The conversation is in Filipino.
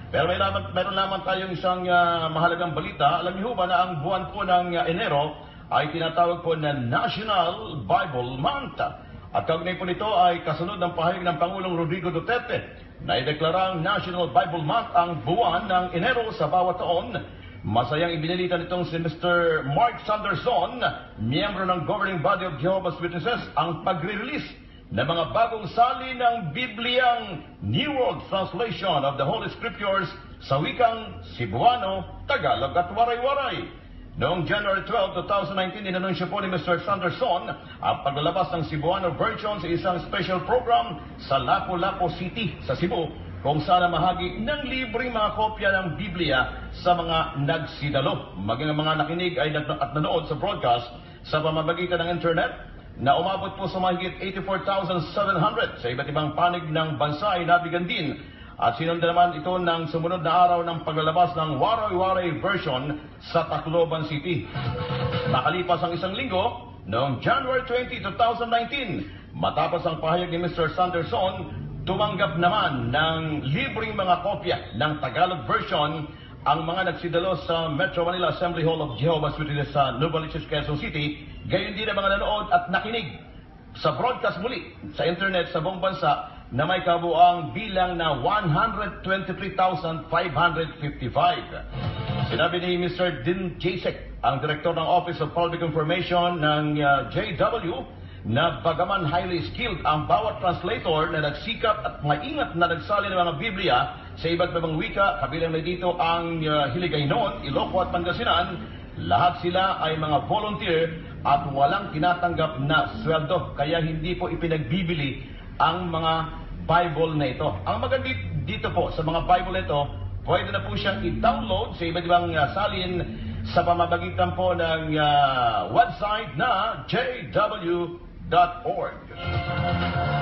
Pero meron lamang tayong isang mahalagang balita. Alam niyo ba na ang buwan po ng Enero ay tinatawag po na National Bible Month. At kaugnay po nito ay kasunod ng pahayag ng Pangulong Rodrigo Duterte na ideklarang National Bible Month ang buwan ng Enero sa bawat taon. Masayang ibinalita nitong si Mr. Mark Sanderson, miyembro ng Governing Body of Jehovah's Witnesses, ang pagre-release ng mga bagong sali ng Bibliang New World Translation of the Holy Scriptures sa wikang Cebuano, Tagalog at Waray-Waray. Noong January 12, 2019, inanunsyo po ni Mr. Sanderson ang paglalabas ng Cebuano version sa isang special program sa Lapu-Lapu City sa Cebu, kung saan mahagi ng libreng mga kopya ng Biblia sa mga nagsidalo. Maging ang mga nakinig ay at nanood sa broadcast sa pamamagitan ng internet na umabot po sa mahigit 84,700 sa iba't ibang panig ng bansa ay nabigyan din. At sinundan naman ito ng sumunod na araw ng paglalabas ng Waray-Waray version sa Tacloban City. Nakalipas ang isang linggo, noong January 20, 2019, matapos ang pahayag ni Mr. Sanderson, tumanggap naman ng libreng mga kopya ng Tagalog version ang mga nagsidalo sa Metro Manila Assembly Hall of Jehovah's Witnesses sa Novaliches, Quezon City, gayon din ang mga nanood at nakinig sa broadcast muli sa internet sa buong bansa na may kabuang bilang na 123,555. Sinabi ni Mr. Din Jasek, ang Direktor ng Office of Public Information ng JW, na bagaman highly skilled ang bawat translator na nagsikap at maingat na nagsali ng mga Biblia sa iba't ibang wika, kabilang na dito ang Hiligaynon, Ilocos at Pangasinan, lahat sila ay mga volunteer at walang tinatanggap na sweldo, kaya hindi po ipinagbibili ang mga Bible na ito. Ang maganda dito po sa mga Bible na ito, pwede na po siyang i-download sa iba't ibang salin sa pamamagitan po ng website na jw.org.